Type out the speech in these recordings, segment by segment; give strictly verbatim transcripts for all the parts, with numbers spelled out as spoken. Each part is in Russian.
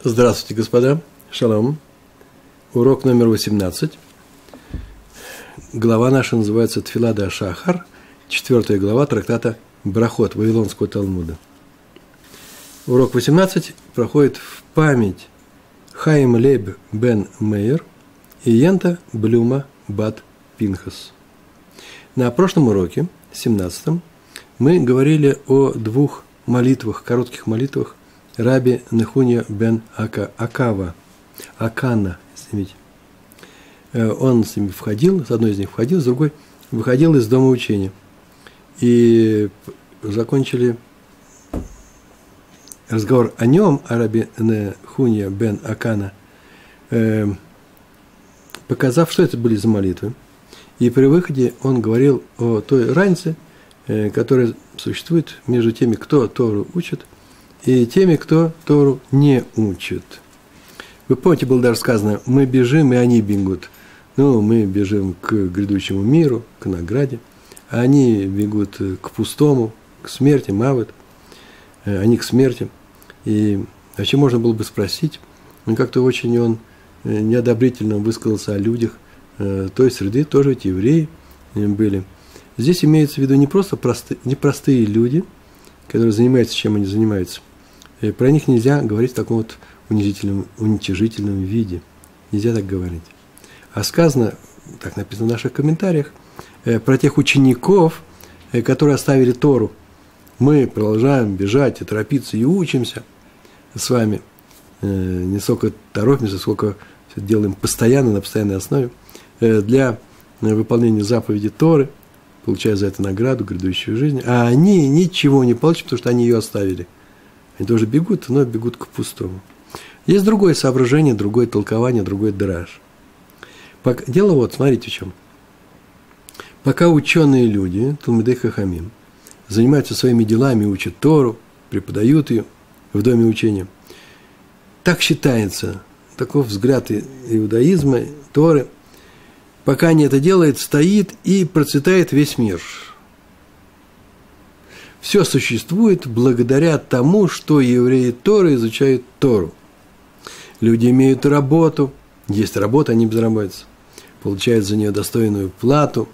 Здравствуйте, господа. Шалом. Урок номер восемнадцать. Глава наша называется Тфила де Шахар, четвертая глава трактата Брахот Вавилонского Талмуда. Урок восемнадцать проходит в память Хаим Лейб бен Мейер и Йента Блюма бат Пинхас. На прошлом уроке, семнадцатом, мы говорили о двух молитвах, коротких молитвах Раби Нехунья бен Ака, Акава, Акана, извините. Он с ними входил, с одной из них входил, с другой выходил из дома учения. И закончили разговор о нем, о Раби Нехунья бен Акана, показав, что это были за молитвы. И при выходе он говорил о той разнице, которая существует между теми, кто Тору учит, и теми, кто Тору не учит. Вы помните, было даже сказано, мы бежим, и они бегут. Ну, мы бежим к грядущему миру, к награде, а они бегут к пустому, к смерти, мавет, они к смерти. И вообще можно было бы спросить, ну, как-то очень он неодобрительно высказался о людях той среды, тоже эти евреи были. Здесь имеется в виду не просто простые, не простые люди, которые занимаются, чем они занимаются. И про них нельзя говорить в таком вот унизительном, уничижительном виде. Нельзя так говорить. А сказано, так написано в наших комментариях, про тех учеников, которые оставили Тору. Мы продолжаем бежать и торопиться и учимся с вами. Не столько торопимся, сколько все делаем постоянно, на постоянной основе, для выполнения заповеди Торы, получая за это награду, грядущую жизнь. А они ничего не получат, потому что они ее оставили. Они тоже бегут, но бегут к пустому. Есть другое соображение, другое толкование, другой драж. Дело вот, смотрите в чем. Пока ученые люди, Талмидей Хахамим, занимаются своими делами, учат Тору, преподают ее в доме учения, так считается, таков взгляд иудаизма, Торы, пока они это делают, стоит и процветает весь мир. Все существует благодаря тому, что евреи Торы изучают Тору. Люди имеют работу, есть работа, они безработицы, получают за нее достойную плату,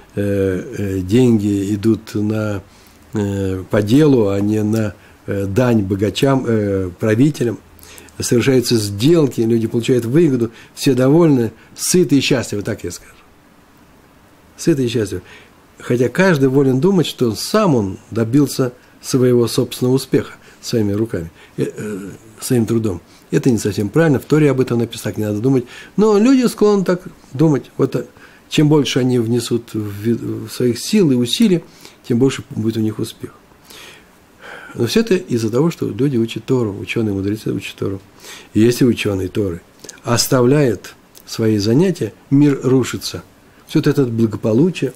деньги идут на, по делу, а не на дань богачам, правителям. Совершаются сделки, люди получают выгоду, все довольны, сыты и счастливы, так я скажу. Сыты и счастливы. Хотя каждый волен думать, что сам он добился своего собственного успеха своими руками, своим трудом. Это не совсем правильно, в Торе об этом написано, так не надо думать. Но люди склонны так думать. Вот чем больше они внесут в своих сил и усилий, тем больше будет у них успех. Но все это из-за того, что люди учат Тору, ученые мудрецы учат Тору. И если ученые Торы оставляют свои занятия, мир рушится. Все это благополучие,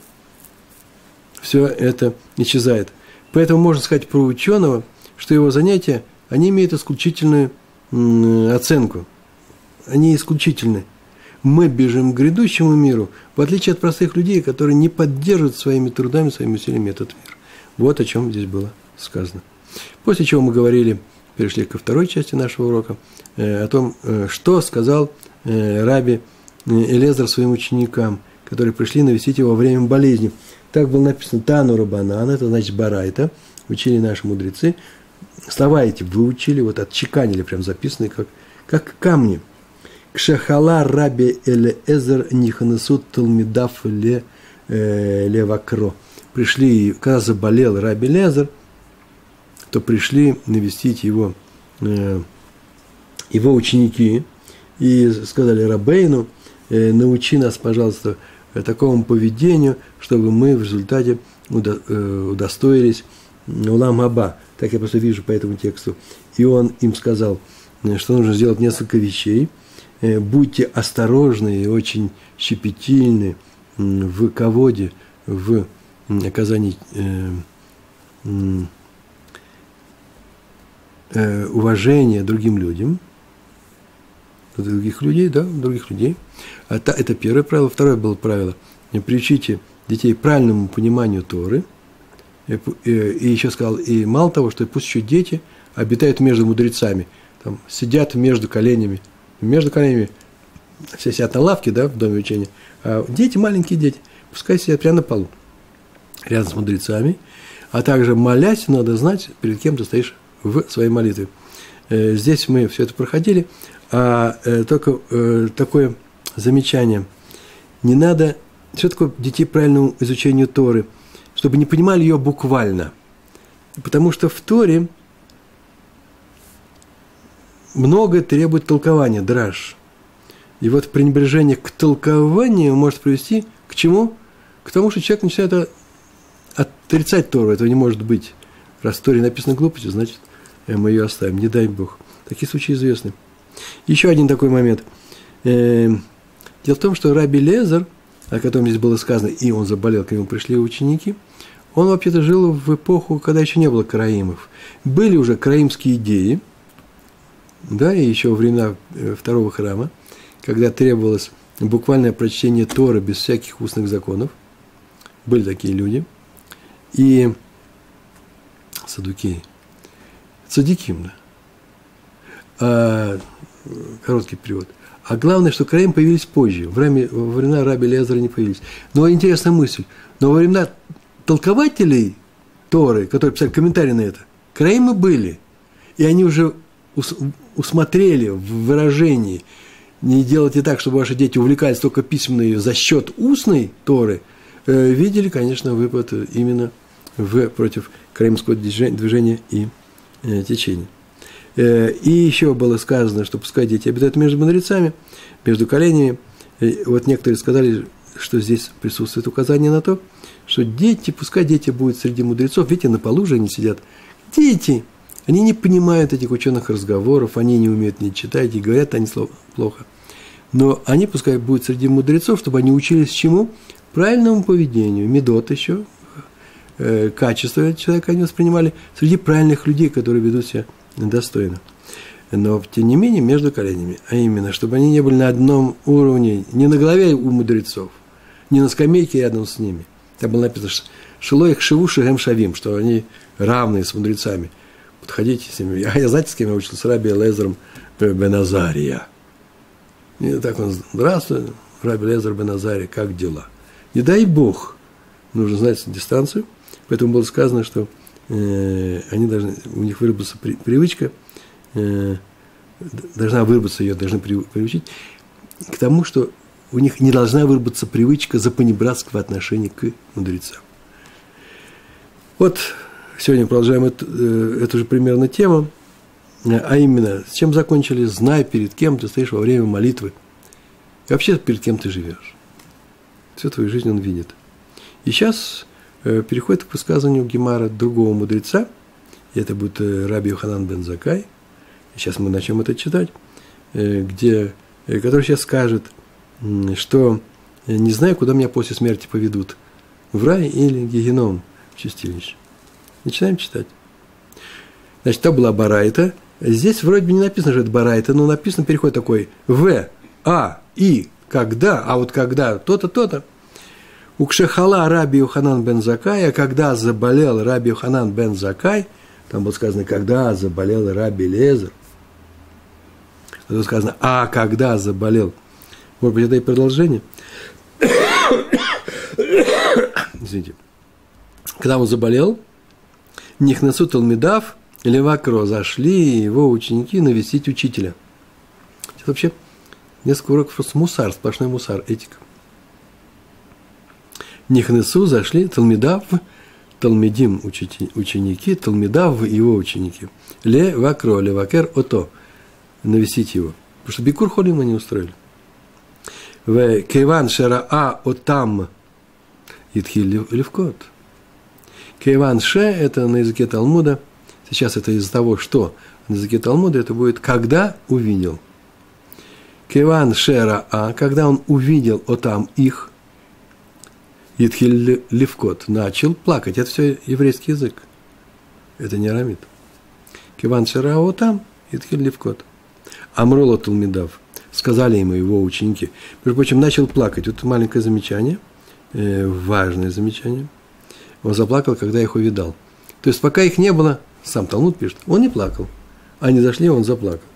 все это исчезает. Поэтому можно сказать про ученого, что его занятия, они имеют исключительную оценку. Они исключительны. Мы бежим к грядущему миру, в отличие от простых людей, которые не поддерживают своими трудами, своими усилиями этот мир. Вот о чем здесь было сказано. После чего мы говорили, перешли ко второй части нашего урока, э, о том, э, что сказал э, Раби Элиэзер своим ученикам, которые пришли навестить его во время болезни. Так было написано Тану Рабанан, это значит Барайта, учили наши мудрецы. Слова эти выучили, вот отчеканили, прям записанные, как, как камни. Кшахала Раби Элиэзер ниханесут талмидав ле левакро. Пришли, когда заболел Раби Элиэзер, то пришли навестить его, э, его ученики и сказали Рабейну, э, научи нас, пожалуйста, такому поведению, чтобы мы в результате удо, э, удостоились улам аба. Так я просто вижу по этому тексту. И он им сказал, что нужно сделать несколько вещей. Э, будьте осторожны и очень щепетильны в ководе, в оказании э, э, уважение другим людям, других людей, да, других людей. Это первое правило. Второе было правило. Приучите детей к правильному пониманию Торы. И еще сказал, и мало того, что пусть еще дети обитают между мудрецами. там сидят между коленями. Между коленями все сидят на лавке, да, в доме учения. А дети, маленькие дети, пускай сидят прямо на полу, рядом с мудрецами. А также, молясь, надо знать, перед кем ты стоишь в своей молитве. Здесь мы все это проходили, а только такое замечание. Не надо, что такое детей правильному изучению Торы, чтобы не понимали ее буквально. Потому что в Торе многое требует толкования, драж. И вот пренебрежение к толкованию может привести к чему? К тому, что человек начинает отрицать Тору. Этого не может быть. Раз в Торе написано глупости, значит, мы ее оставим. Не дай Бог. Такие случаи известны. Еще один такой момент. Дело в том, что Раби Лезер, о котором здесь было сказано, и он заболел, к нему пришли ученики, он вообще-то жил в эпоху, когда еще не было караимов. Были уже караимские идеи, да, и еще во времена второго храма, когда требовалось буквальное прочтение Торы без всяких устных законов. Были такие люди. И саддукеи. Цадиким, да. А, короткий перевод. А главное, что караим появились позже. Во время, во времена Раби Лезера не появились. Но интересная мысль. Но во времена толкователей Торы, которые писали комментарии на это, караимы были. И они уже ус, усмотрели в выражении: не делайте так, чтобы ваши дети увлекались только письменной за счет устной Торы, э, видели, конечно, выпад именно в, против караимского движения и э, течения. Э, и еще было сказано, что пускай дети обитают между мудрецами, между коленями. И вот некоторые сказали, что здесь присутствует указание на то, что дети, пускай дети будут среди мудрецов, видите, на полу же они сидят. Дети, они не понимают этих ученых разговоров, они не умеют не читать, и говорят они плохо. Но они пускай будут среди мудрецов, чтобы они учились чему? Правильному поведению, медот еще, э, качество человека они воспринимали среди правильных людей, которые ведут себя достойно. Но, тем не менее, между коленями, а именно, чтобы они не были на одном уровне, не на голове у мудрецов, не на скамейке рядом с ними. Там было написано, «Шило их шиву шигем шавим», что они равные с мудрецами. Подходите с ними. Я, я знаете, с кем я учился? С Раби Элиэзером бен Азария. И так он: «Здравствуй, Раби Элиэзер бен Азария, как дела?» Не дай Бог, нужно знать дистанцию. Поэтому было сказано, что э, они должны, у них выработаться при, привычка, э, должна выработаться, ее должны при, приучить к тому, что у них не должна выработаться привычка запанибратского отношения к мудрецам. Вот сегодня продолжаем эту, эту же примерно тему, а именно, с чем закончили: знай, перед кем ты стоишь во время молитвы. И вообще, перед кем ты живешь. Всю твою жизнь он видит. И сейчас э, переходит к высказыванию Гемара другого мудреца, и это будет э, Раби Йоханан бен Заккай. И сейчас мы начнем это читать, э, где, э, который сейчас скажет, э, что э, не знаю, куда меня после смерти поведут, в рай или гегеном, в чистилище. Начинаем читать. Значит, это была барайта. Здесь вроде бы не написано, что это барайта, но написано переход такой: в, а, и, когда, а вот когда, то-то, то-то. Укшехала Раби Йоханан бен Заккай, а когда заболел Раби Йоханан бен Заккай, там было сказано, когда заболел Раби Элиэзер. А тут сказано, а когда заболел. Может быть, это и продолжение. Извините. Когда он заболел, Нихнесу Талмидав левакро, зашли его ученики навестить учителя. Это вообще несколько уроков просто мусар, сплошной мусар, этика. Нихнесу зашли Талмидав, Талмидим ученики, Талмидав его ученики. Левакро, левакер ото, навестить его. Потому что бикур холим они устроили. В кеван шераа отам итхил левкот. Кеван ше, это на языке Талмуда. Сейчас это из-за того, что на языке Талмуда это будет «когда увидел». Кеван шера а, когда он увидел отам их, Итхиль левкот, начал плакать. Это все еврейский язык. Это не арамит. Кеван шера отам, Итхиль левкот. Амроло Талмидав. Сказали ему его ученики. Между прочим, начал плакать. Вот маленькое замечание, э, важное замечание. Он заплакал, когда их увидал. То есть, пока их не было, сам Талмуд пишет, он не плакал. Они зашли, он заплакал.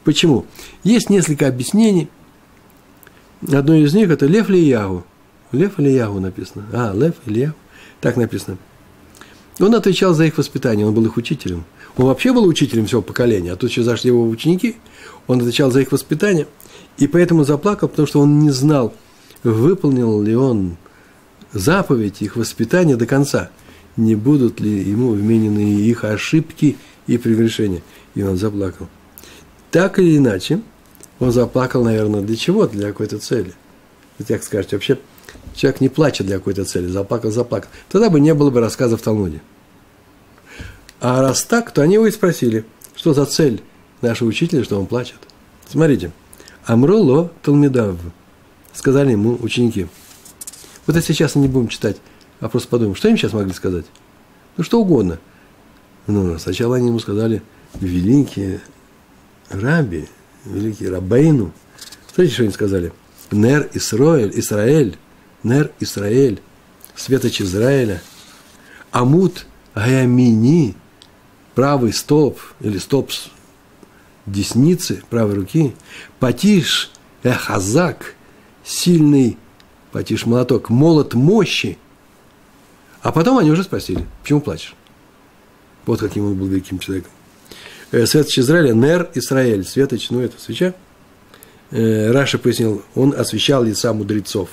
Почему? Есть несколько объяснений. Одно из них – это Лев Ильяху. Лев Ильяху написано. А, Лев Ильяху. Так написано. Он отвечал за их воспитание, он был их учителем. Он вообще был учителем всего поколения, а тут еще зашли его ученики. Он отвечал за их воспитание, и поэтому заплакал, потому что он не знал, выполнил ли он заповедь их воспитания до конца, не будут ли ему вменены их ошибки и прегрешения. И он заплакал. Так или иначе, он заплакал, наверное, для чего? Для какой-то цели. Вот как скажете, вообще человек не плачет для какой-то цели, заплакал, заплакал. Тогда бы не было бы рассказа в Талмуде. А раз так, то они его и спросили, что за цель нашего учителя, что он плачет. Смотрите. Амруло Талмидав. Сказали ему ученики. Вот если сейчас не будем читать, а просто подумаем, что им сейчас могли сказать? Ну, что угодно. Ну, сначала они ему сказали, великие раби, великие рабейну. Смотрите, что они сказали. Нер Исраэль, Исраэль, Нер Исраэль, светоч Израиля, Амут Гаямини, правый столб, или столб десницы, правой руки, Патиш Эхазак, сильный, Патиш молоток, молот мощи. А потом они уже спросили, почему плачешь? Вот каким он был великим человеком. Светоч Израиля, Нер Исраэль, светоч, ну это свеча. Раша пояснил, он освещал лица мудрецов.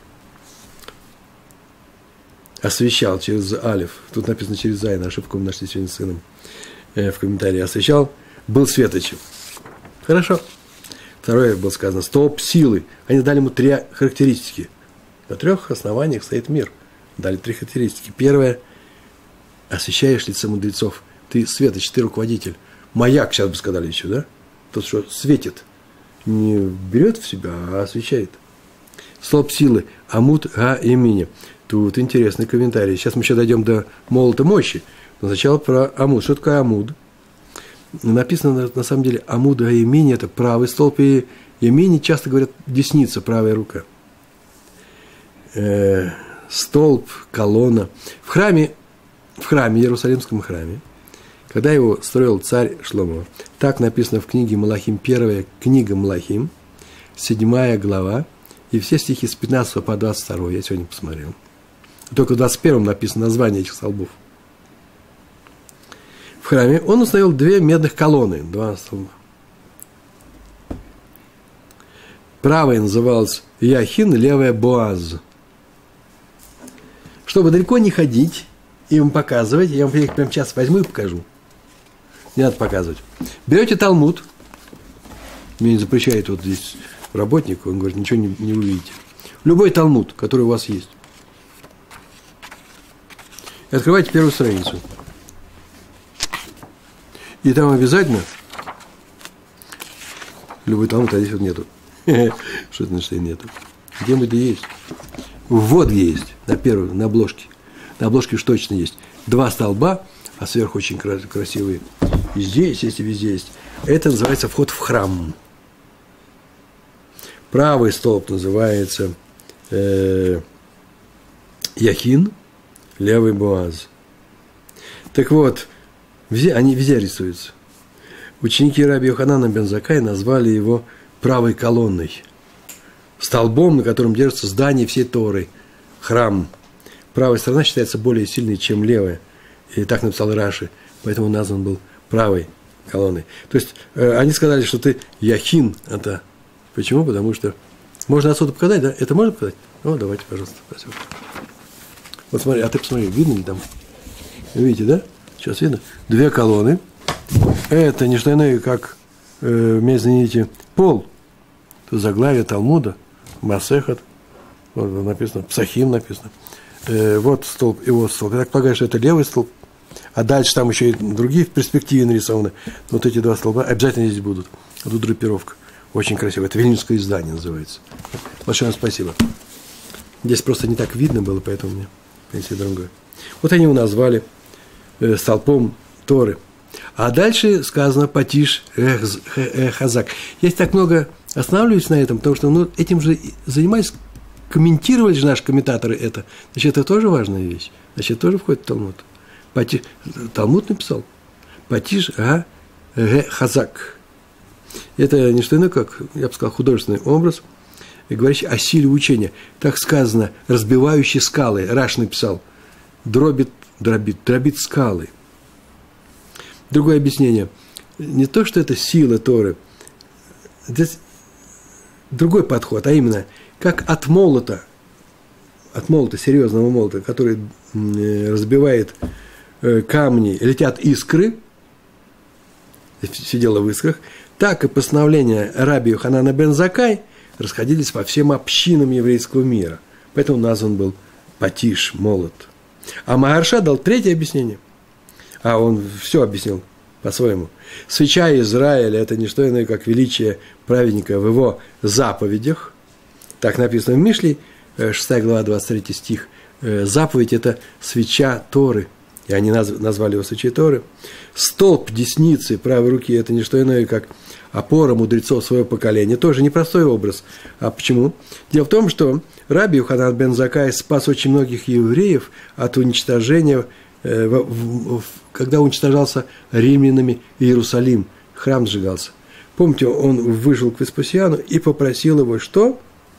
Освещал через алиф. Тут написано через зайн, ошибку мы нашли сегодня с сыном в комментарии. Освещал, был светочем. Хорошо. Второе было сказано, столб силы. Они дали ему три характеристики. На трех основаниях стоит мир. Дали три характеристики. Первое, освещаешь лица мудрецов. Ты светоч, ты руководитель. Маяк, сейчас бы сказали еще, да? Тот, что светит. Не берет в себя, а освещает. Столб силы. Амут га имени. Тут интересный комментарий. Сейчас мы еще дойдем до молота мощи. Но сначала про амуд. Что такое амуд? Написано, на самом деле, амуд га имени – это правый столб. И имени часто говорят десница, правая рука. Э, столб, колонна. В храме, в храме, Иерусалимском храме, когда его строил царь Шломо, так написано в книге Малахим, первая книга Малахим, седьмая глава, и все стихи с пятнадцатого по двадцать второй, я сегодня посмотрел. Только в двадцать первом написано название этих столбов. В храме он установил две медных колонны, два столба. Правая называлась Яхин, левая Боаз. Чтобы далеко не ходить и им показывать, я вам их прямо сейчас возьму и покажу. Не надо показывать. Берете Талмуд, мне не запрещает вот здесь работник, он говорит, ничего не, не увидите. Любой Талмуд, который у вас есть. И открывайте первую страницу. И там обязательно любой Талмуд, а здесь вот нету. Что это значит, что нету? Где-нибудь есть. Вот где есть, на первой, на обложке. На обложке уж точно есть. Два столба, а сверху очень красивые. И здесь есть, и везде есть. Это называется вход в храм. Правый столб называется э, Яхин, левый Боаз. Так вот, везде, они везде рисуются. Ученики раби Йоханана бен Заккая назвали его правой колонной. Столбом, на котором держится здание всей Торы, храм. Правая сторона считается более сильной, чем левая. И так написал Раши, поэтому назван был правой колонной. То есть, э, они сказали, что ты Яхин. Это почему? Потому что можно отсюда показать, да? Это можно показать? Ну, давайте, пожалуйста. Спасибо. Вот смотри, а ты посмотри, видно ли там? Видите, да? Сейчас видно. Две колонны. Это не что иное, как, э, мне извините, пол. Тут заглавие Талмуда, Масехат. Вот написано, Псахим написано. Э, вот столб, и вот столб. Я так полагаю, что это левый столб. А дальше там еще и другие в перспективе нарисованы. Вот эти два столба обязательно здесь будут. А тут драпировка. Очень красиво. Это Вильнюсское издание называется. Большое вам спасибо. Здесь просто не так видно было, поэтому мне принесли другое. Вот они его назвали э, столпом Торы. А дальше сказано Патиш Эхазак. Я так много останавливаюсь на этом, потому что ну, этим же занимались, комментировали же наши комментаторы это. Значит, это тоже важная вещь. Значит, тоже входит в Талмуд. Пати... Талмуд написал. Патиш Эхазак. Это не что иное, как, я бы сказал, художественный образ, говорящий о силе учения. Так сказано, разбивающий скалы. Раш написал, дробит, дробит, дробит скалы. Другое объяснение. Не то, что это сила Торы, здесь другой подход, а именно, как от молота, от молота, серьезного молота, который разбивает камни, летят искры, все дело в искрах, так и постановления раби Йоханана бен Заккай расходились по всем общинам еврейского мира. Поэтому назван был Патиш, молот. А Магарша дал третье объяснение. А он все объяснил по-своему. Свеча Израиля – это не что иное, как величие праведника в его заповедях. Так написано в Мишле, шестая глава, двадцать третий стих. Заповедь – это свеча Торы. И они назвали его свечей Торы. Столб десницы правой руки – это не что иное, как опора мудрецов своего поколения. Тоже непростой образ. А почему? Дело в том, что раби Йоханан бен Заккай спас очень многих евреев от уничтожения, когда уничтожался римлянами Иерусалим. Храм сжигался. Помните, он вышел к Веспасиану и попросил его, что?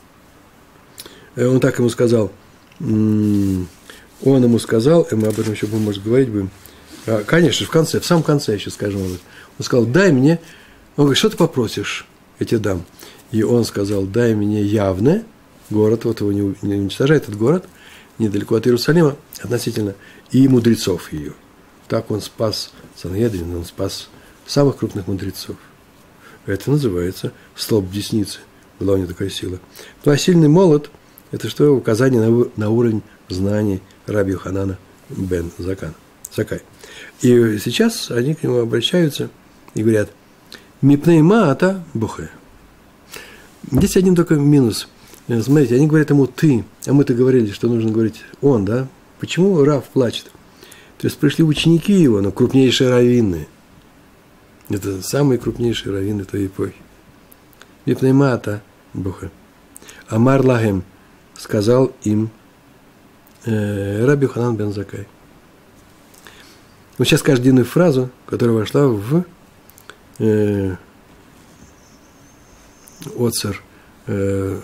Он так ему сказал, он ему сказал, и мы об этом еще, может, говорить будем, конечно, в конце, в самом конце я еще скажу об этом. Он сказал, дай мне, он говорит, что ты попросишь, я тебе дам. И он сказал, дай мне Явне, город, вот его не уничтожает, этот город, недалеко от Иерусалима относительно, и мудрецов ее. Так он спас Сангедрин, он спас самых крупных мудрецов. Это называется столб десницы. Была у него такая сила. Ну, а сильный молот – это что? Указание на, на уровень знаний раби Йоханана бен Заккай. И сейчас они к нему обращаются и говорят, «Мипней маата бухе». Здесь один только минус. Смотрите, они говорят ему «ты», а мы-то говорили, что нужно говорить «он», да? Почему Рав плачет? То есть пришли ученики его, но крупнейшие раввины. Это самые крупнейшие раввины той эпохи. «Мипней маата бухе». Амар лагем, сказал им э, раби Йоханан бен Заккай. Вот сейчас скажу длинную фразу, которая вошла в э, оцер, э,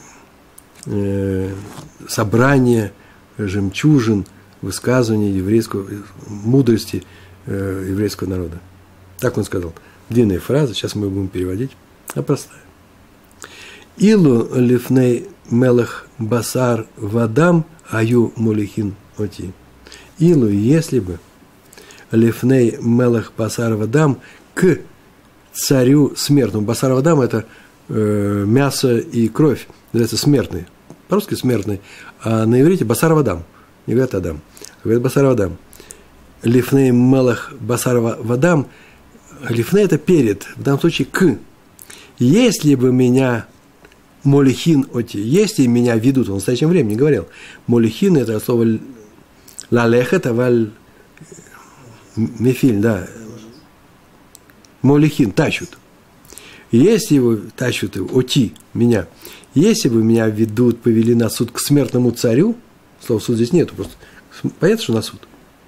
э, собрание жемчужин, высказываний еврейского, мудрости э, еврейского народа. Так он сказал. Длинная фраза, сейчас мы будем переводить, а простая. Илу лифней мелах басар вадам аю мулихин оти. Илу, если бы лифней мелах басар вадам к царю смертному. Басар вадам – это э, мясо и кровь, называется смертный. По-русски смертный, а на иврите басар вадам. Не говорят адам, а говорят басар вадам. Лифней мелах басар вадам. Лифней – это перед, в данном случае к. Если бы меня молихин оти, если меня ведут, он в настоящем времени говорил, молихин – это слово лалехет, аваль мефиль, да, молихин, тащут. Если его тащут, оти, меня, если бы меня ведут, повели на суд к смертному царю, слова суд здесь нету, просто понятно, что на суд.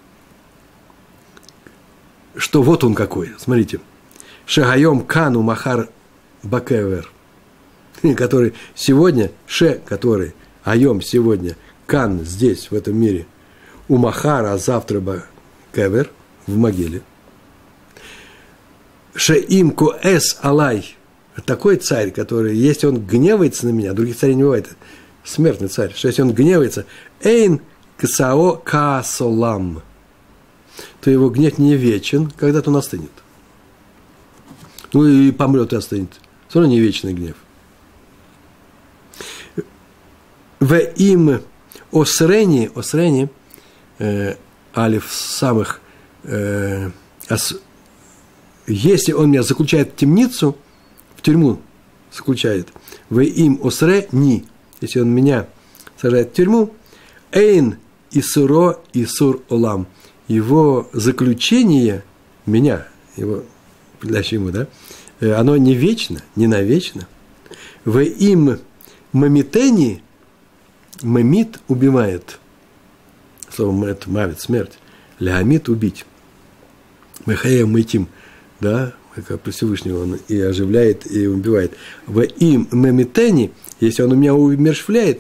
Что вот он какой, смотрите. Шагайом кану махар бакевер, который сегодня, ше, который, айом сегодня, кан здесь, в этом мире, у махара, а завтра бакевер, в могиле. Ше им ко эс алай, такой царь, который, если он гневается на меня, других царей не бывает, смертный царь, что если он гневается, эйн ксао каасолам, то его гнев не вечен, когда-то он остынет. Ну и помрет и остынет. Все равно не вечный гнев. В им осрени, осрени, э, алиф самых, э, ос, если он меня заключает в темницу, в тюрьму заключает, в им осре ни, если он меня сажает в тюрьму, эйн исуро исур олам, его заключение, меня, его, придающее ему, да, оно не вечно, не навечно. В им мамитени, мамит убивает, слово мамит, мавит, смерть, леамит убить. Мехая мытим, да, как про Всевышнего он и оживляет, и убивает. В им мемитени, если он у меня умерщвляет,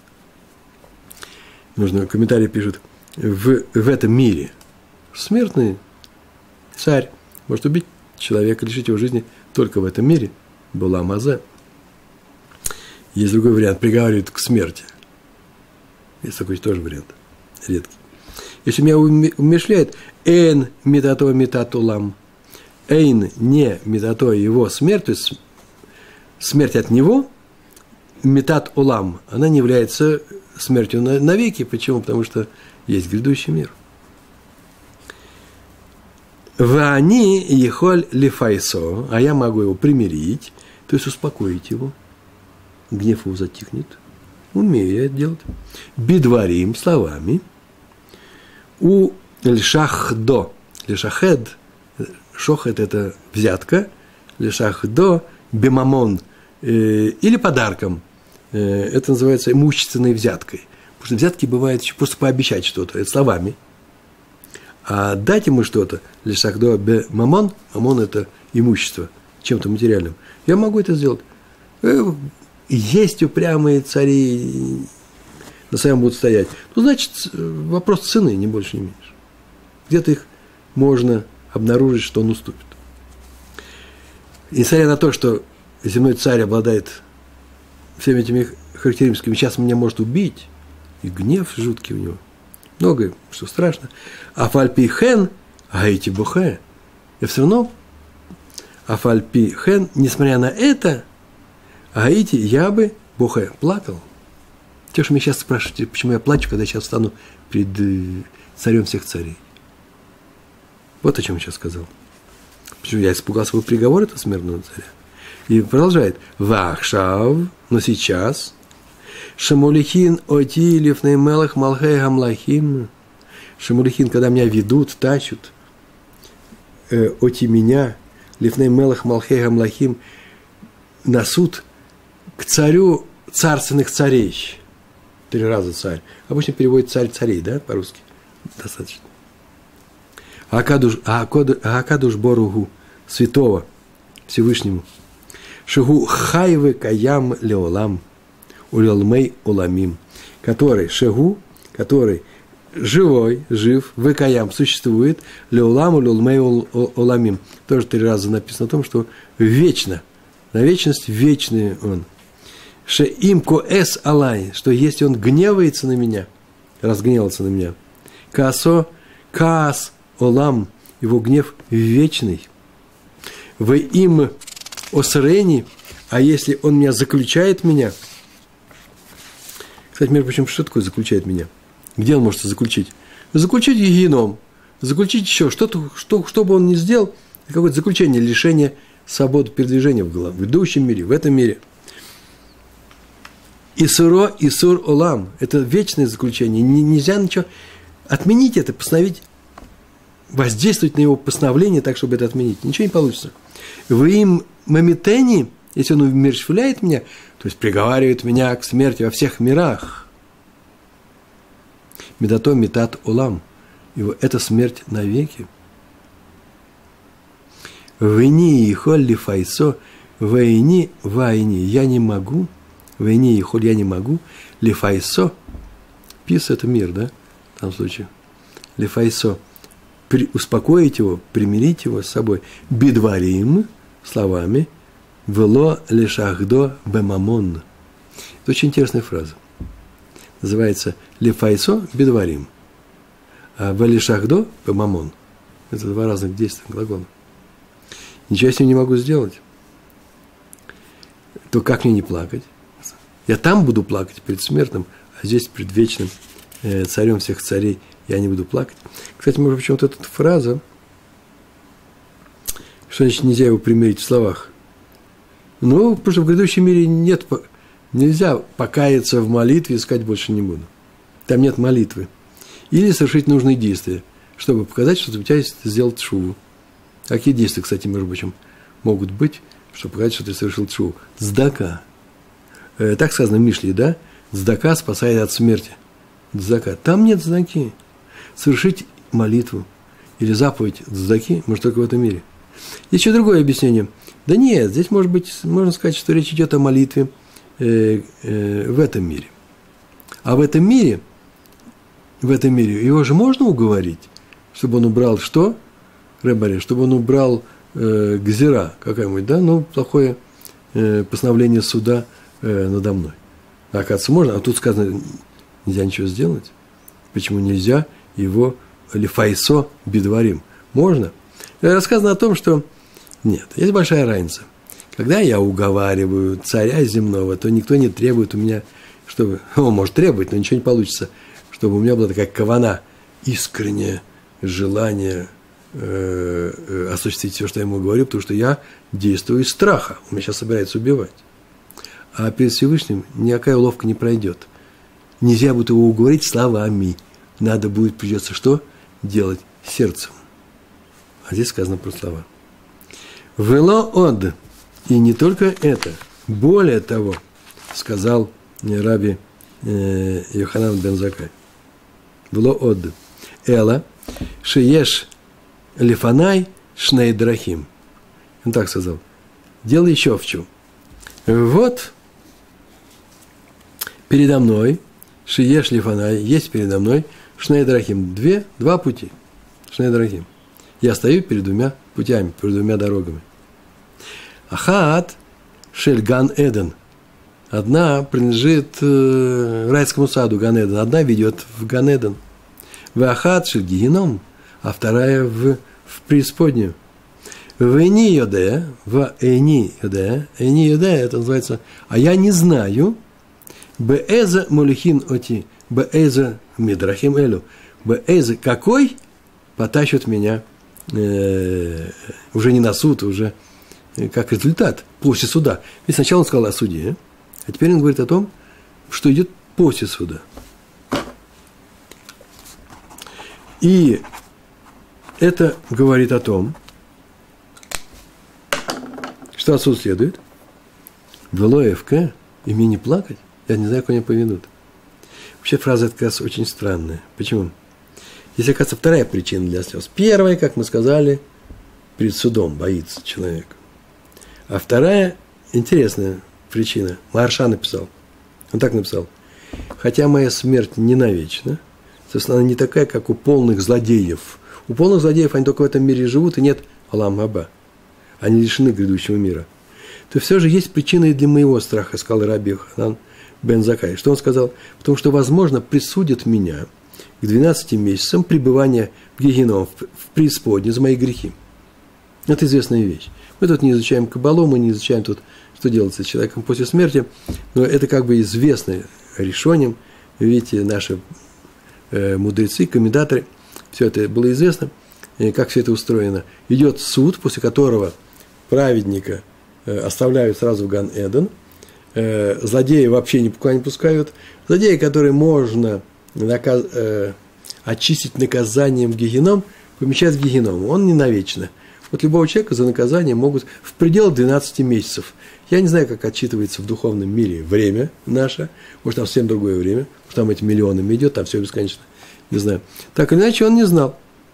нужно, комментарии пишут, в, в этом мире смертный царь может убить человека, лишить его жизни только в этом мире. Была маза. Есть другой вариант, приговаривают к смерти. Есть такой тоже вариант, редкий. Если меня умерщвляет, эн метато метатулам, эйн не метато его смерть, то есть смерть от него, метат улам, она не является смертью навеки. Почему? Потому что есть грядущий мир. Вани ехоль лифайсо, а я могу его примирить, то есть успокоить его. Гнев его затихнет. Умею я это делать. Бидварим, словами. У льшахдо. Лешахед, шохет – это взятка. Лешахдо, бемамон, э, или подарком. Э, это называется имущественной взяткой. Потому что взятки бывают еще просто пообещать что-то. Это словами. А дать ему что-то, лешахдо, бемамон, мамон – это имущество, чем-то материальным. Я могу это сделать. Есть упрямые цари, на своем будут стоять. Ну, значит, вопрос цены, не больше, не меньше. Где-то их можно обнаружить, что он уступит. Несмотря на то, что земной царь обладает всеми этими характеристиками, сейчас меня может убить, и гнев жуткий у него, многое, что страшно. Афальпи хен, гаити бухе. И все равно, афальпи хен, несмотря на это, гаити, я бы, бухе, плакал. Те, что меня сейчас спрашиваете, почему я плачу, когда я сейчас встану перед царем всех царей. Вот о чем я сейчас сказал. Почему я испугался его приговора, этого смертного царя. И продолжает. Вахшав, но сейчас. Шамулихин оти лифней мелах малхей гамлахим. Шамулихин, когда меня ведут, тащут. Э, оти меня, лифней мелах малхей гамлахим, на суд к царю царственных царей. Три раза царь. Обычно переводит царь царей, да, по-русски. Достаточно. Акадуш, Акадуш Боругу, святого, Всевышнему. Шигу хайвы каям леолам, улелмей уламим. Который, шигу, который живой, жив, выкаям, существует, леолам, улелмей уламим. Тоже три раза написано о том, что вечно, на вечность вечный он. Шеим коэс алай, что если он гневается на меня, разгневался на меня, каасо, каас, олам, его гнев вечный. В им осрени, а если он меня заключает меня, кстати, между прочим, что такое заключает меня? Где он может заключить? Заключить геном, заключить еще что-то, что, что бы он ни сделал, какое-то заключение, лишение свободы передвижения в, в идущем мире, в этом мире. Исуро, Исур Олам. Это вечное заключение. Нельзя ничего отменить это, постановить, воздействовать на его постановление так, чтобы это отменить. Ничего не получится. Вы им мамитени, если он умерщвляет меня, то есть приговаривает меня к смерти во всех мирах. Медато метат Олам. Его это смерть навеки. Войни и холли файсо, войни, войни, я не могу. Войне и холь я не могу. Лифайсо. Пис – это мир, да? В том случае. Лифайсо. При, успокоить его, примирить его с собой. Бидварим. Словами. Вело лешахдо бемамон. Это очень интересная фраза. Называется лифайсо бидварим. А велешахдо бемамон. Это два разных действия глагола. Ничего я с ним не могу сделать. То как мне не плакать? Я там буду плакать перед смертным, а здесь перед вечным э, царем всех царей я не буду плакать. Кстати, может, почему-то эта фраза, что значит нельзя его примирить в словах? Ну, потому что в грядущем мире нет, нельзя покаяться в молитве и сказать больше не буду. Там нет молитвы. Или совершить нужные действия, чтобы показать, что у тебя есть сделать шуву. Какие действия, кстати, между прочим, могут быть, чтобы показать, что ты совершил шуву? Цдака. Так сказано в Мишле, да? Цдака спасает от смерти. Цдака. Там нет цдаки. Совершить молитву или заповедь цдаки может только в этом мире. Еще другое объяснение. Да нет, здесь, может быть, можно сказать, что речь идет о молитве э, э, в этом мире. А в этом мире, в этом мире его же можно уговорить, чтобы он убрал что? Ребаре, чтобы он убрал э, гзира какая-нибудь, да, ну, плохое э, постановление суда э, надо мной. А, оказывается, можно, а тут сказано, нельзя ничего сделать. Почему нельзя его лифайсо бедварим? Можно. Рассказано о том, что нет, есть большая разница. Когда я уговариваю царя земного, то никто не требует у меня, чтобы, он может требовать, но ничего не получится, чтобы у меня была такая кавана, искреннее желание э, э, осуществить все, что я ему говорю, потому что я действую из страха. Он меня сейчас собирается убивать. А перед Всевышним никакая уловка не пройдет. Нельзя будет его уговорить словами. Надо будет, придется что? Делать сердцем. А здесь сказано про слова. «Вело од». И не только это. Более того, сказал раби э, Йоханан бен Заккай. «Вело од». «Эла шееш лифанай шней драхим». Он так сказал. Дело еще в чем. Вот передо мной, шееш лифанай, есть передо мной шней драхим. Две, два пути. Шней драхим. Я стою перед двумя путями, перед двумя дорогами. Ахат шель Ган Эден. Одна принадлежит э, райскому саду Ган Эден, одна ведет в Ган Эден. Вахат шель Геном, а вторая в, в преисподнюю. В Эни Йоде, в Эни Йоде, Эни Йоде, это называется, а я не знаю, Беэза Молихин Оти, Беэза Мидрахим Элю, Беэза какой потащит меня э, уже не на суд, уже как результат, после суда. Ведь сначала он сказал о суде, а теперь он говорит о том, что идет после суда. И это говорит о том, что отсюда следует. Велоевка, и мне не плакать, я не знаю, как они поведут. Вообще фраза эта, кажется, очень странная. Почему? Есть, оказывается, вторая причина для слез. Первая, как мы сказали, перед судом боится человек. А вторая, интересная причина, Маharша написал, он так написал, хотя моя смерть не навечна, собственно, она не такая, как у полных злодеев. У полных злодеев они только в этом мире живут, и нет Алам Аба. Они лишены грядущего мира. То все же есть причина и для моего страха, сказал раби Йоханан бен Заккай. Что он сказал? Потому что, возможно, присудят меня к двенадцати месяцам пребывания в гегеном, в преисподней за мои грехи. Это известная вещь. Мы тут не изучаем кабалу, мы не изучаем тут, что делается с человеком после смерти, но это как бы известно решением. Видите, наши э, мудрецы, комментаторы, все это было известно, э, как все это устроено. Идет суд, после которого праведника э, оставляют сразу в Ган-Эден, э, злодеи вообще никуда не пускают, злодеи, которые можно наказ, э, очистить наказанием гегеном, помещают в гегеном, он не навечно. Вот любого человека за наказание могут в пределах двенадцати месяцев. Я не знаю, как отчитывается в духовном мире время наше, может, там совсем другое время, потому что там эти миллионами идет, там все бесконечно, не знаю. Так или иначе, он не знал,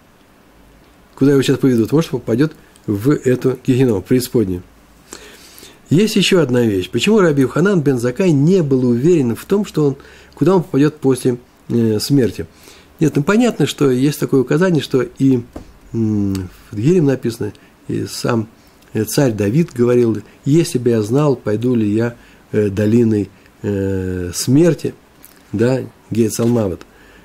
куда его сейчас поведут. Может, попадет в эту гегеном, в преисподнюю. Есть еще одна вещь. Почему раби Йоханан бен Заккай не был уверен в том, что он, куда он попадет после э, смерти? Нет, ну понятно, что есть такое указание, что и в Дгилем написано, и сам царь Давид говорил, если бы я знал, пойду ли я э, долиной э, смерти, да, Гейт-Салмават,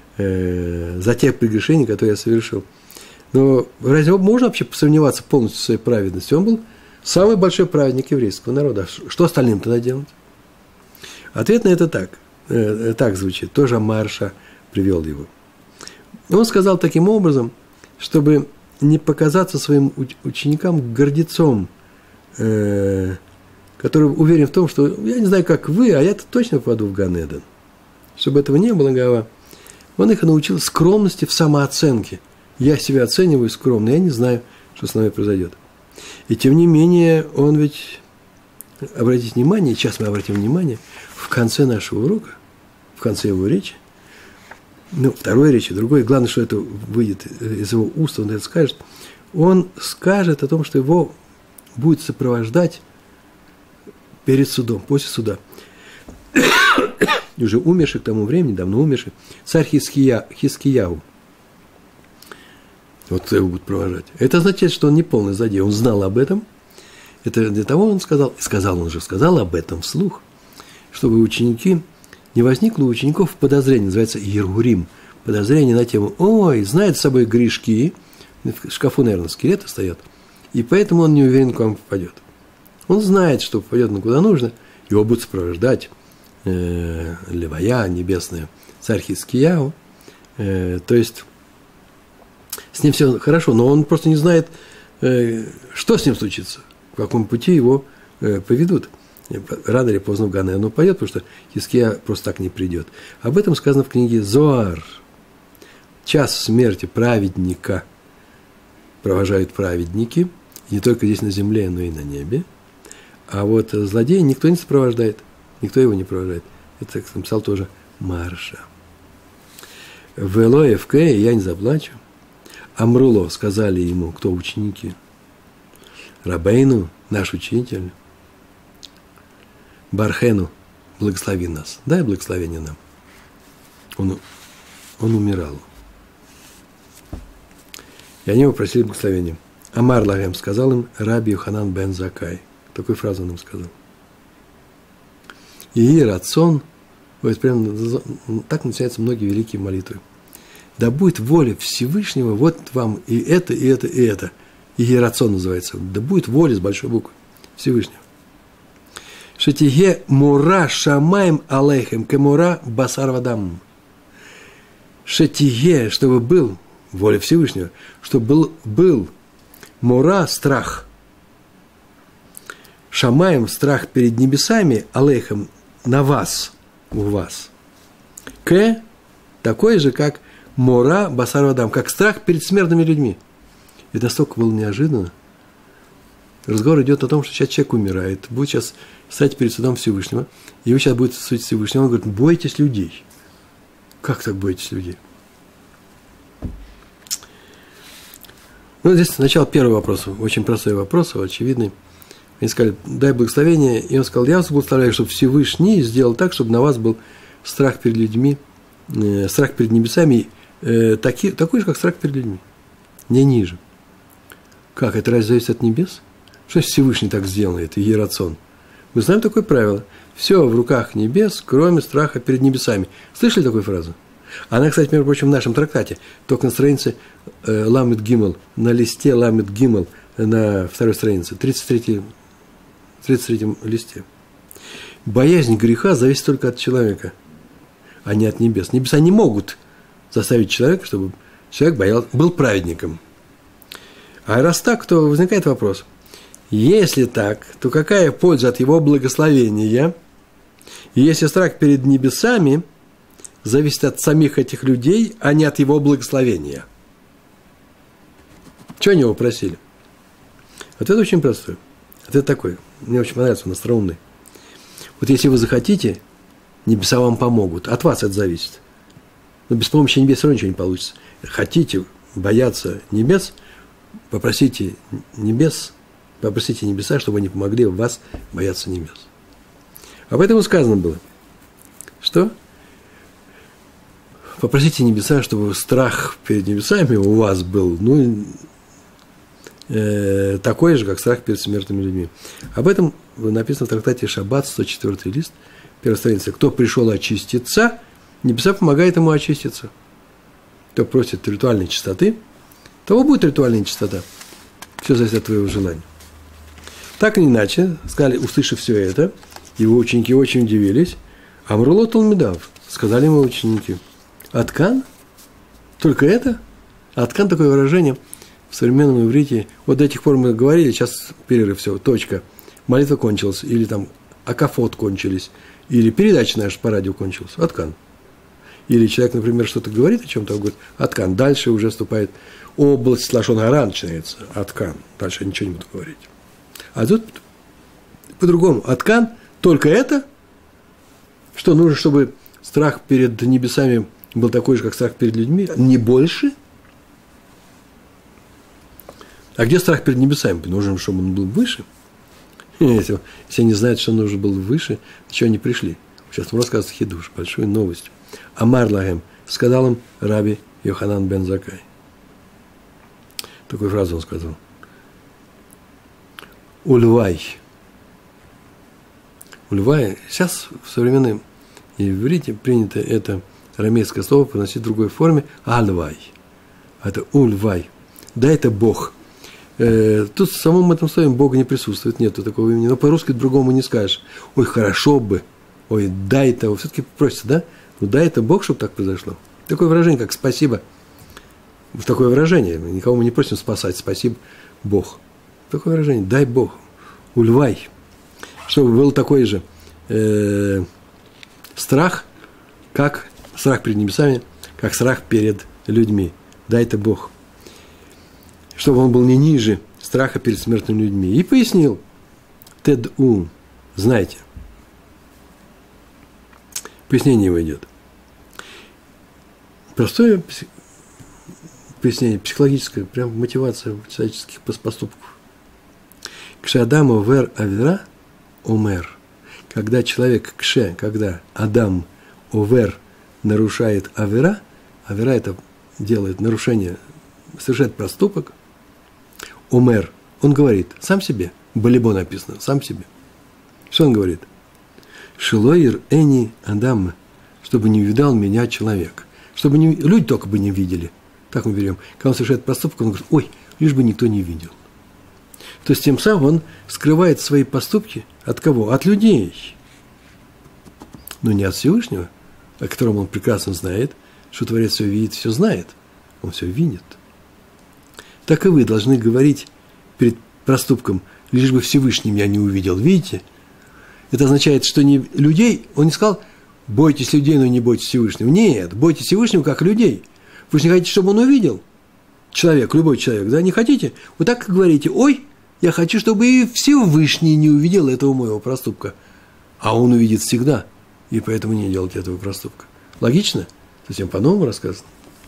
э, за те прегрешения, которые я совершил. Но разве можно вообще посомневаться полностью в своей праведности? Он был самый большой праведник еврейского народа. Что остальным тогда делать? Ответ на это так, э, так звучит, тоже Маharша привел его. Он сказал таким образом, чтобы не показаться своим ученикам гордецом, э, который уверен в том, что я не знаю, как вы, а я-то точно попаду в Ган-Эден. Чтобы этого не было, Гава, он их научил скромности в самооценке. Я себя оцениваю скромно, я не знаю, что с нами произойдет. И тем не менее, он ведь, обратите внимание, сейчас мы обратим внимание, в конце нашего урока, в конце его речи, ну, второй речи, другой, главное, что это выйдет из его уст, он это скажет, он скажет о том, что его будет сопровождать перед судом, после суда. Уже умерший к тому времени, давно умерший, царь Хиския, Хискияу. Вот его будут провожать. Это означает, что он не полный злодей, он знал об этом. Это для того он сказал, и сказал, он же сказал об этом вслух, чтобы ученики, не возникло у учеников подозрения, называется Иргурим, подозрение на тему, ой, знает с собой грешки, в шкафу, наверное, скелеты стоят, и поэтому он не уверен, куда он попадет. Он знает, что попадет на куда нужно, его будут сопровождать э, Левая, небесная, царь Хискияу, э, то есть с ним все хорошо, но он просто не знает, э, что с ним случится, в каком пути его э, поведут. Рано или поздно в Ганеан он пойдет, потому что Хиския просто так не придет. Об этом сказано в книге Зоар. Час смерти праведника провожают праведники, и не только здесь на земле, но и на небе. А вот злодея никто не сопровождает, никто его не провожает. Это, как написал тоже Марша. В Элоевке я не заплачу. Амруло сказали ему, кто ученики? Рабейну, наш учитель. Бархену, благослови нас. Дай благословение нам. Он, он умирал. И они его просили благословения. Амар Лагем сказал им Раби Йоханан бен Закай. Такую фразу он им сказал. И рацион, вот прям так начинаются многие великие молитвы. Да будет воля Всевышнего, вот вам и это, и это, и это. И рацион называется. Да будет воля с большой буквы Всевышнего. Шетиге мура шамаем алейхем кемура басар вадам. Шетиге, чтобы был, воля Всевышнего, чтобы был, был мура, страх. Шамаем, страх перед небесами, алейхем, на вас, у вас. К, такой же, как мура басар вадам, как страх перед смертными людьми. И настолько было неожиданно. Разговор идет о том, что сейчас человек умирает, будет сейчас стать перед судом Всевышнего, и вы сейчас будете судить Всевышнего. Он говорит, бойтесь людей. Как так бойтесь людей? Ну, здесь сначала первый вопрос, очень простой вопрос, очевидный. Они сказали, дай благословение, и он сказал, я вас благословляю, чтобы Всевышний сделал так, чтобы на вас был страх перед людьми, э, страх перед небесами, э, таки, такой же, как страх перед людьми, не ниже. Как, это разве зависит от небес? Что Всевышний так сделал, это Ерацон? Мы знаем такое правило. Все в руках небес, кроме страха перед небесами. Слышали такую фразу? Она, кстати, между прочим, в нашем трактате. Только на странице э, Ламет Гимел, на листе Ламет Гимел, на второй странице, тридцать третьем листе. Боязнь греха зависит только от человека, а не от небес. Небеса не могут заставить человека, чтобы человек боялся, был праведником. А раз так, то возникает вопрос. Если так, то какая польза от его благословения? И если страх перед небесами зависит от самих этих людей, а не от его благословения? Чего они его просили? Ответ очень простой. Ответ такой. Мне очень понравился, он остроумный. Вот если вы захотите, небеса вам помогут. От вас это зависит. Но без помощи небес все равно ничего не получится. Хотите бояться небес, попросите небес, попросите небеса, чтобы они помогли вас бояться небес. Об этом сказано было. Что? Попросите небеса, чтобы страх перед небесами у вас был, ну, э, такой же, как страх перед смертными людьми. Об этом написано в трактате Шаббат, сто четвёртый лист, первая страница. Кто пришел очиститься, небеса помогают ему очиститься. Кто просит ритуальной чистоты, того будет ритуальная чистота. Все зависит от твоего желания. Так или иначе, сказали, услышав все это, его ученики очень удивились. Амруло Талмидав, сказали ему ученики, Аткан? Только это? Аткан такое выражение в современном иврите. Вот до тех пор мы говорили, сейчас перерыв, все, точка. Молитва кончилась, или там акафот кончились, или передача наша по радио кончилась. Аткан. Или человек, например, что-то говорит о чем-то, он говорит, Аткан. Дальше уже вступает область лашон гара начинается. Аткан. Дальше я ничего не буду говорить. А тут по-другому. Аткан, только это, что нужно, чтобы страх перед небесами был такой же, как страх перед людьми, не больше. А где страх перед небесами? Нужно, чтобы он был выше. Если, если они знают, что он нужен был выше, зачем они пришли? Сейчас вам рассказывает Хидуш, большую новость. Амар лагем, сказал им раби Йоханан бен Заккай. Такую фразу он сказал. Ульвай. Ульвай. Сейчас в современном иврите принято это арамейское слово приносить в другой форме. Альвай. Это ульвай. Да, это Бог. Э, тут в самом этом слове Бога не присутствует. Нету такого имени. Но по-русски другому не скажешь. Ой, хорошо бы. Ой, дай того. Все-таки просится, да? Ну, дай это Бог, чтобы так произошло. Такое выражение, как спасибо. Такое выражение. Никого мы не просим спасать. Спасибо, Бог. Такое выражение. Дай Бог. Ульвай. Чтобы был такой же э, страх, как страх перед небесами, как страх перед людьми. Дай это Бог. Чтобы он был не ниже страха перед смертными людьми. И пояснил. Тед-у. Знаете. Пояснение его идет. Простое пояснение, психологическое, прям мотивация человеческих поступков. Кшеадам овер авера омер. Когда человек кше, когда Адам овер нарушает авера, авера это делает нарушение, совершает проступок, омер, он говорит сам себе, балибо написано, сам себе. Что он говорит? Шилоир эни Адам, чтобы не увидал меня человек. Чтобы не, люди только бы не видели. Так мы берем. Когда он совершает проступок, он говорит, ой, лишь бы никто не видел. То есть, тем самым он скрывает свои поступки от кого? От людей. Но не от Всевышнего, о котором он прекрасно знает, что Творец все видит, все знает. Он все видит. Так и вы должны говорить перед проступком, лишь бы Всевышний меня не увидел. Видите? Это означает, что не людей, он не сказал, бойтесь людей, но не бойтесь Всевышнего. Нет, бойтесь Всевышнего, как людей. Вы же не хотите, чтобы он увидел? Человек, любой человек, да, не хотите? Вы так говорите, ой, я хочу, чтобы и Всевышний не увидел этого моего проступка. А он увидит всегда, и поэтому не делайте этого проступка. Логично? Совсем по-новому рассказано.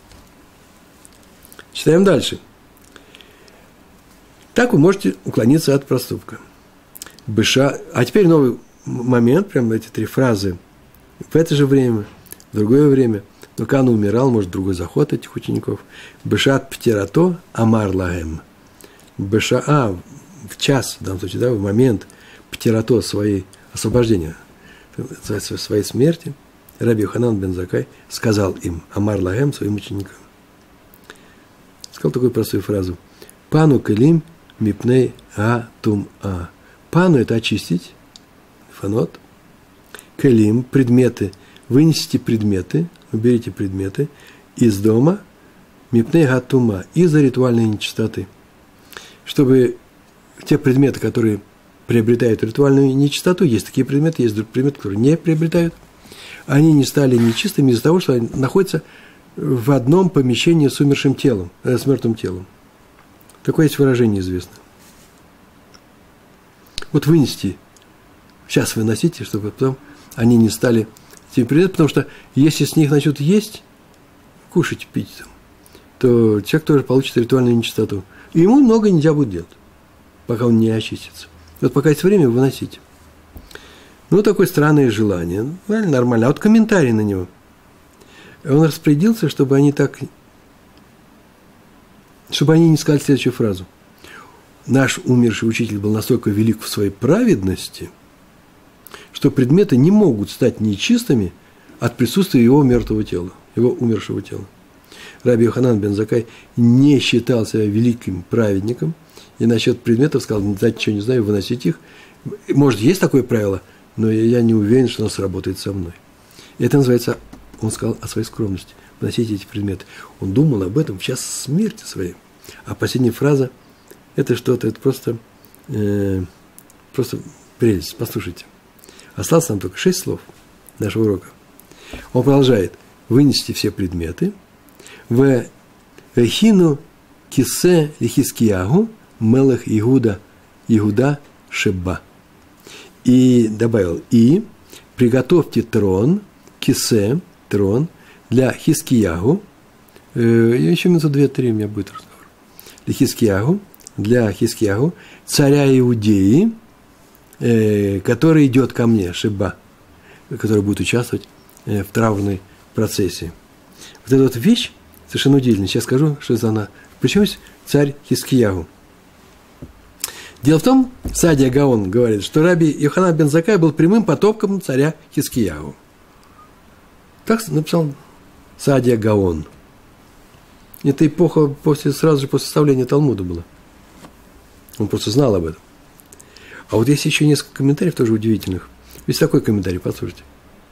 Читаем дальше. Так вы можете уклониться от проступка. Быша. А теперь новый момент, прям эти три фразы. В это же время, в другое время. Но Кан умирал, может, другой заход этих учеников. Бышат птирато амар лагем. Быша, а, в час, в данном случае, да, в момент птирато своей освобождения, своей смерти, раби Йоханан бен Заккай сказал им, амар лагем, своим ученикам. Сказал такую простую фразу. Пану келим мипней а тум а. Пану – это очистить, фанот. Келим – предметы. Вынесите предметы, уберите предметы из дома, мипней а тума, из-за ритуальной нечистоты. Чтобы те предметы, которые приобретают ритуальную нечистоту, есть такие предметы, есть предметы, которые не приобретают, они не стали нечистыми из-за того, что они находятся в одном помещении с умершим телом, э, с мертвым телом. Такое есть выражение известно. Вот вынести, сейчас выносите, чтобы потом они не стали этими предметами, потому что если с них начнут есть, кушать, пить, там, то человек тоже получит ритуальную нечистоту. И ему много нельзя будет делать, пока он не очистится. Вот пока есть время, выносите. Ну, такое странное желание. Ну, нормально. А вот комментарий на него. Он распорядился, чтобы они так, чтобы они не сказали следующую фразу. Наш умерший учитель был настолько велик в своей праведности, что предметы не могут стать нечистыми от присутствия его мертвого тела, его умершего тела. Раби Йоханан бен Заккай не считал себя великим праведником, и насчет предметов сказал, знаете, ничего не знаю, выносить их. Может, есть такое правило, но я не уверен, что оно сработает со мной. И это называется, он сказал о своей скромности, выносите эти предметы. Он думал об этом в час смерти своей. А последняя фраза – это что-то, это просто, э, просто прелесть. Послушайте. Осталось нам только шесть слов нашего урока. Он продолжает. Вынесите все предметы. В Эхину кисе лихискиягу мелех Игуда Игуда Шеба. И добавил, и приготовьте трон, кисе, трон, для Хискиягу. Э, еще минуту две-три у меня будет разговор. Для Хискиягу, для Хискиягу, царя Иудеи, э, который идет ко мне, Шиба, который будет участвовать э, в траурной процессии. Вот эта вот вещь совершенно удивительная. Сейчас скажу, что это она. Почему царь Хискиягу? Дело в том, Садия Гаон говорит, что раби Йоханан бен Заккай был прямым потомком царя Хискиягу. Так написал Садия Гаон. Это эпоха после, сразу же после составления Талмуда была. Он просто знал об этом. А вот есть еще несколько комментариев тоже удивительных. Есть такой комментарий, послушайте.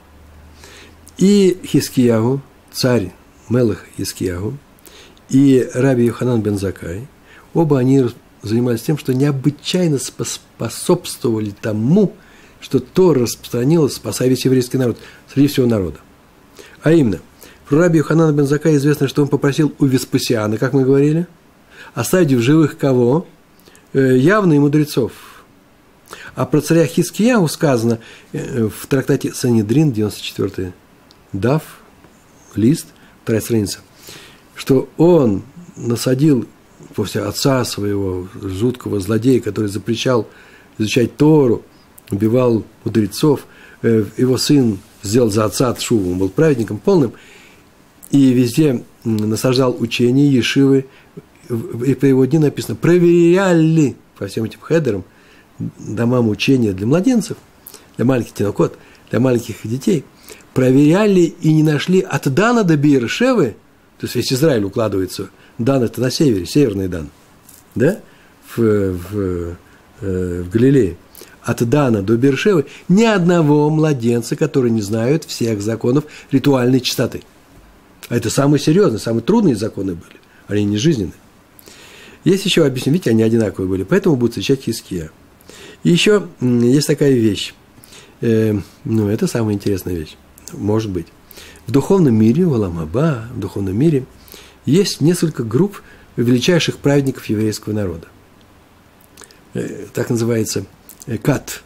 И Хискиягу, царь Мелах Хискиягу, и раби Йоханан бен Заккай, оба они занимались тем, что необычайно способствовали тому, что Тора распространилась, спасая весь еврейский народ среди всего народа. А именно, про раби Йоханана бен Заккая известно, что он попросил у Веспасиана, как мы говорили, оставить в живых кого? Явно и мудрецов. А про царя Хискиягу сказано в трактате Санедрин, девяносто четвёртый дав, лист, вторая страница, что он насадил после отца своего, жуткого злодея, который запрещал изучать Тору, убивал мудрецов, его сын сделал за отца тшуву, он был праведником полным, и везде насаждал учения, ешивы, и по его дни написано, проверяли по всем этим хедерам домам учения для младенцев, для маленьких тинокот, для маленьких детей, проверяли и не нашли от Дана до Беер-Шевы, то есть весь Израиль укладывается, Дан – это на севере, северный Дан, да, в, в, в Галилее, от Дана до Беер-Шевы ни одного младенца, которые не знают всех законов ритуальной чистоты. А это самые серьезные, самые трудные законы были, они не жизненные. Есть еще объяснение, видите, они одинаковые были, поэтому будут встречать Хиския. И еще есть такая вещь, э, ну, это самая интересная вещь, может быть. В духовном мире, в Олам Аба, в духовном мире есть несколько групп величайших праведников еврейского народа. Э, так называется э, кат.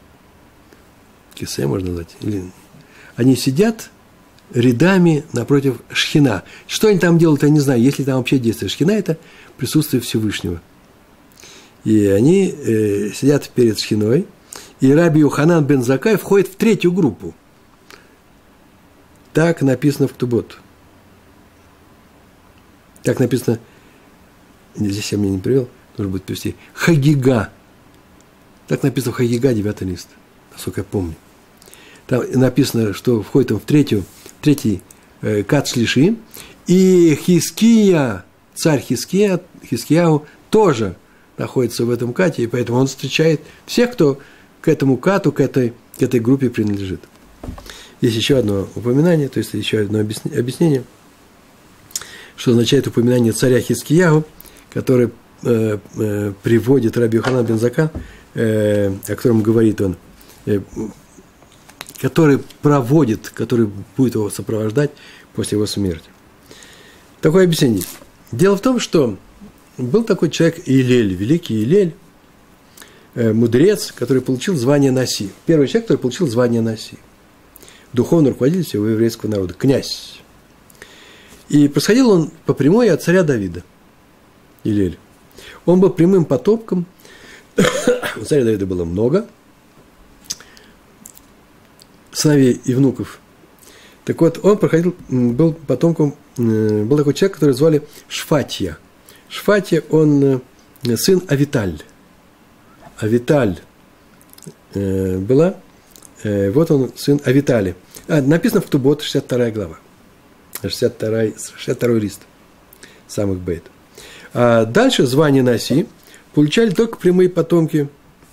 Кисе можно назвать. Или... Они сидят рядами напротив Шхина. Что они там делают, я не знаю. Если там вообще действует Шхина, это присутствие Всевышнего. И они э, сидят перед Шхиной, и раби Йоханан бен Заккай входит в третью группу. Так написано в Ктубот. Так написано, здесь я мне не привел, нужно будет привести, Хагига. Так написано в Хагига, девятый лист, насколько я помню. Там написано, что входит он в третью, третий э, кат шлиши, и Хиския, царь Хиския, Хискияу тоже находится в этом кате, и поэтому он встречает всех, кто к этому кату, к этой, к этой группе принадлежит. Есть еще одно упоминание, то есть еще одно объяснение, что означает упоминание царя Хискиягу, который э, э, приводит раби Йоханан бен Заккай, э, о котором говорит он, э, который проводит, который будет его сопровождать после его смерти. Такое объяснение. Дело в том, что был такой человек Илель, великий Илель, э, мудрец, который получил звание Наси. Первый человек, который получил звание Наси. Духовный руководитель всего еврейского народа, князь. И происходил он по прямой от царя Давида, Илель. Он был прямым потомком, у царя Давида было много сыновей и внуков. Так вот, он проходил, был потомком, был такой человек, который звали Шфатья. Шфатья, он сын Авиталь. Авиталь э, была, э, вот он сын Авитали. А, написано в Ктубот, шестьдесят вторая глава. шестьдесят второй, шестьдесят второй лист самых бейт. А дальше звание Наси получали только прямые потомки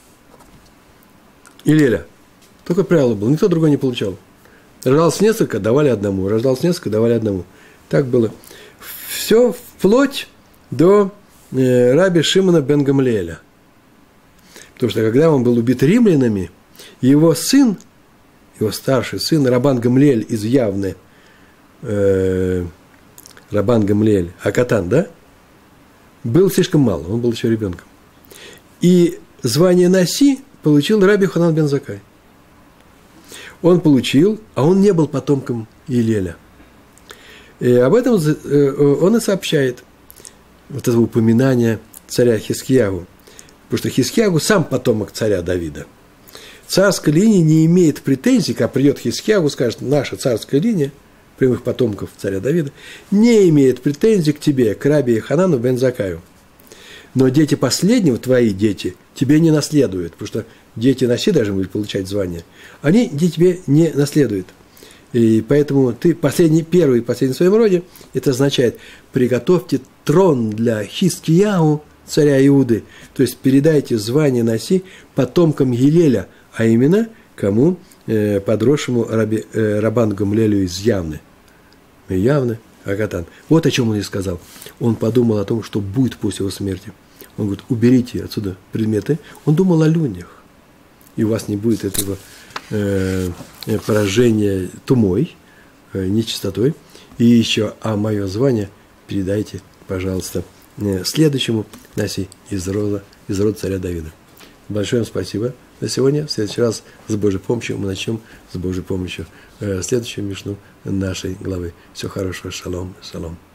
Илеля. Только правило было, никто другой не получал. Рождалось несколько, давали одному. Рождалось несколько, давали одному. Так было. Все вплоть до э, раби Шимона бен Гамлиэля. Потому что когда он был убит римлянами, его сын, его старший сын, Рабан Гамлиэль из Явны, э, Рабан Гамлиэль, Акатан, да, был слишком мал, он был еще ребенком. И звание Наси получил раби Йоханан бен Заккай. Он получил, а он не был потомком Илеля. И об этом он и сообщает, вот это упоминание царя Хискиягу, потому что Хискиягу сам потомок царя Давида. Царская линия не имеет претензий, когда придет Хискиягу, скажет, наша царская линия, прямых потомков царя Давида, не имеет претензий к тебе, к Раби Ханану бен Закаю. Но дети последнего, твои дети, тебе не наследуют, потому что дети Наси должны будут получать звание. Они тебе не наследуют. И поэтому ты последний, первый и последний в своем роде, это означает, приготовьте трон для Хискияу, царя Иуды, то есть передайте звание Наси потомкам Гилеля, а именно кому? Э, подросшему раби, э, Рабан Гамлиэлю из Явны. Явны, Агатан. Вот о чем он и сказал. Он подумал о том, что будет после его смерти. Он говорит, уберите отсюда предметы. Он думал о людях. И у вас не будет этого э, поражения тумой, э, нечистотой. И еще, а мое звание передайте, пожалуйста, э, следующему Наси из рода, из рода царя Давида. Большое вам спасибо на сегодня. В следующий раз с Божьей помощью мы начнем с Божьей помощью э, следующую мишну нашей главы. Всего хорошего. Шалом. Шалом.